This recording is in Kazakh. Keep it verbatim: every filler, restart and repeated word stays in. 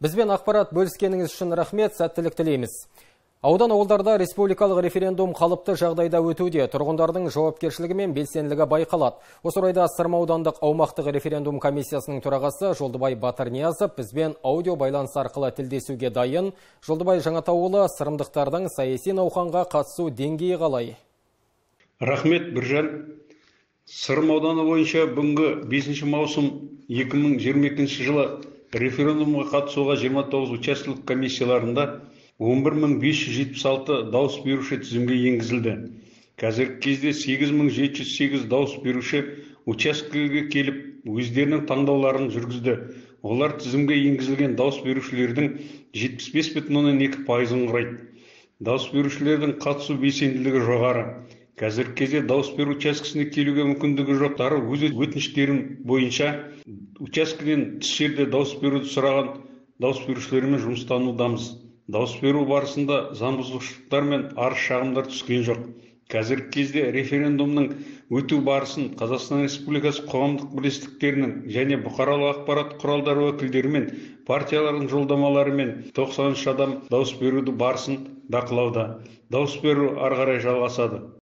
Бізбен ақпарат бөліскеніңіз үшін рахмет, сәттілік тілейміз. Аудан ауылдарда республикалық референдум қалыпты жағдайда өтуде. Тұрғындардың жауапкершілігі мен белсенділігі байқалады. Осы орайда Сырым аудандық аумақтық референдум комиссиясының төрағасы Жолдыбай Батырниязов бізбен аудио байланыс арқылы тілдесуге дайын. Жолдыбай, Жаңатауылы сырымдықтардың саяси науқанға қатысу деңгейі қалай? Рахмет, Біржан. Сырым ауданы бойынша бүгінгі бесінші маусым екі мың жиырма екінші жылы референдумға қатысуға жиырма тоғыз учаскелік комиссияларында он бір мың бес жүз жетпіс алты дауыс беруші тізімге енгізілді. Қазіргі кезде сегіз мың жеті жүз сегіз дауыс беруші учаскеге келіп, өздерінің таңдауларын жүргізді. Олар тізімге енгізілген дауыс берушілердің жетпіс бес бүтін оннан екі пайызын құрайды. Дауыс берушілердің қатысу белсенділігі жоғары. Қазіргі кезде дауыс беру учаскесіне келуге мүмкіндігі жоқтары өз өтініштерін бойынша учаскеден тыс жерде дауыс беруді сұраған дауыс берушілермен жұмыстанудамыз. Дауыс беру барысында заңбұзушылықтар мен арыз шағымдар түскен жоқ. Қазіргі кезде референдумның өту барысын Қазақстан Республикасы қоғамдық бірлестіктерінің және бұқаралық ақпарат құралдары өкілдері мен партиялардың жолдамалары мен тоқсан үш адам дауыс беруді барысын бақылауда. Дауыс беру ары қарай жалғасады.